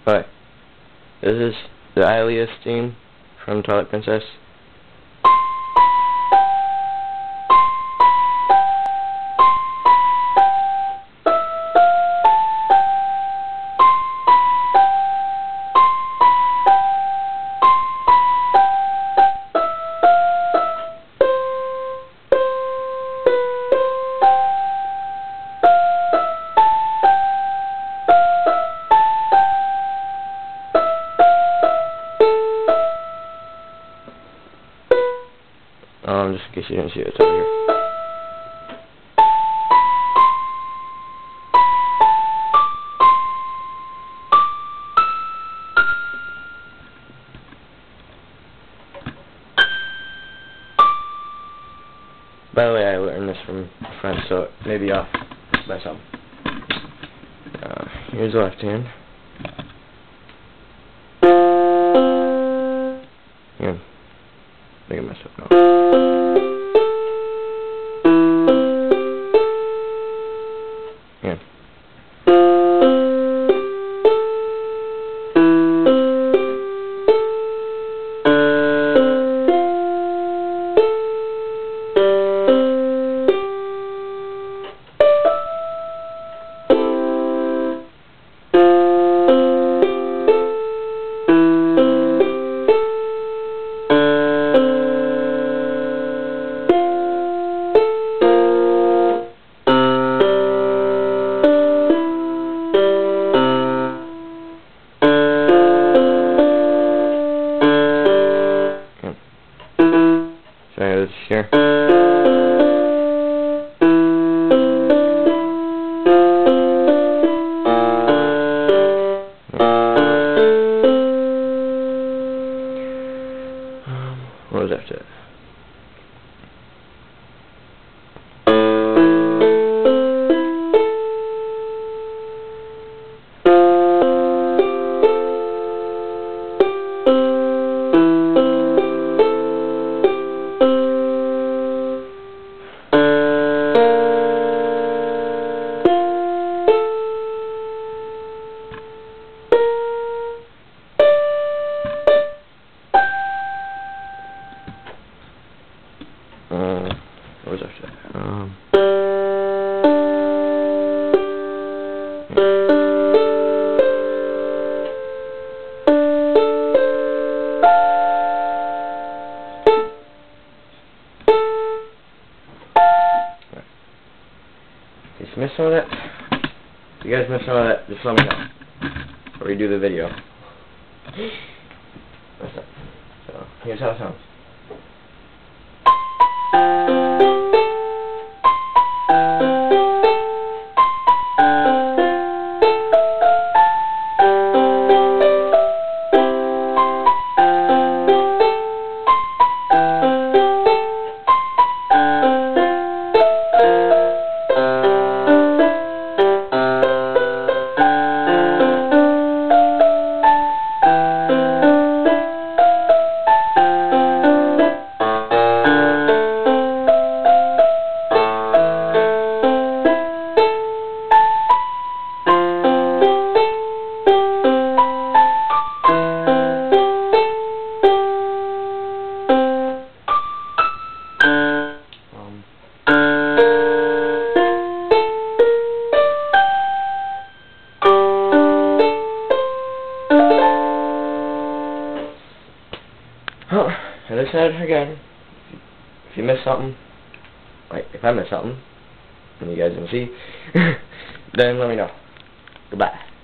Hi, this is the ilias theme from Twilight Princess. Just in case you didn't see it, it's over here. By the way, I learned this from a friend, so it may be off by some. Here's the left hand. Here. I think I messed up now. Here. So here. What was after that? What was after that? If you missed some of that, if you guys missed some of that, just let me know. Or redo the video. That's it. So, here's how it sounds. As I said again, if you miss something, like if I miss something, and you guys didn't see, then let me know. Goodbye.